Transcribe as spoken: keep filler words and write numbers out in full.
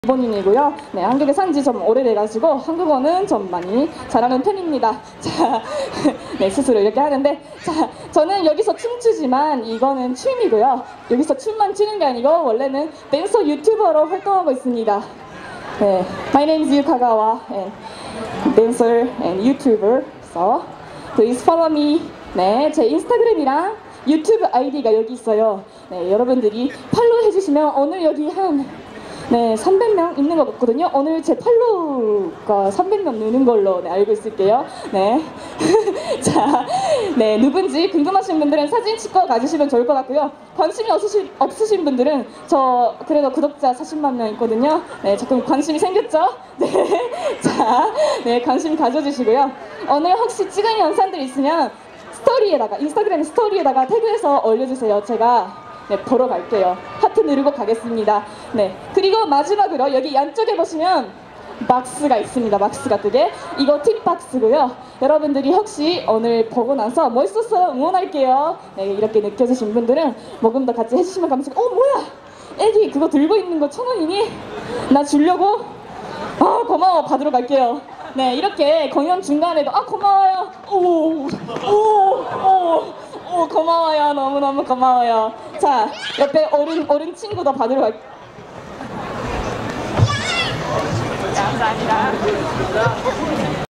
일본인이고요. 네, 한국에 산 지 좀 오래돼가지고 한국어는 좀 많이 잘하는 편입니다. 자, 네, 스스로 이렇게 하는데, 자, 저는 여기서 춤추지만 이거는 춤이고요. 여기서 춤만 추는 게 아니고 원래는 댄서 유튜버로 활동하고 있습니다. 네, my name is Yu Kagawa and dancer and YouTuber. So please follow me. 네, 제 인스타그램이랑 유튜브 아이디가 여기 있어요. 네, 여러분들이 팔로우 해주시면 오늘 여기 한 네, 삼백 명 있는 것 같거든요. 오늘 제 팔로우가 삼백 명 느는 걸로 네, 알고 있을게요. 네. 자, 네, 누군지 궁금하신 분들은 사진 찍고 가주시면 좋을 것 같고요. 관심이 없으신, 없으신 분들은 저 그래도 구독자 사십만 명 있거든요. 네, 조금 관심이 생겼죠? 네. 자, 네, 관심 가져주시고요. 오늘 혹시 찍은 영상들 있으면 스토리에다가, 인스타그램 스토리에다가 태그해서 올려주세요. 제가 네, 보러 갈게요. 하트 누르고 가겠습니다. 네, 그리고 마지막으로 여기 양쪽에 보시면 박스가 있습니다. 박스가 두 개. 이거 팁박스고요. 여러분들이 혹시 오늘 보고 나서 멋있었어요, 응원할게요. 네, 이렇게 느껴지신 분들은 모금도 같이 해주시면 감사합니다. 어, 뭐야? 애기 그거 들고 있는 거 천 원이니? 나 주려고? 아, 고마워. 받으러 갈게요. 네, 이렇게 공연 중간에도 아, 고마워요. 오, 오, 오. 오, 고마워요. 너무너무 고마워요. 자, 옆에 어른, 어른 친구도 받으러 갈... 감사합니다.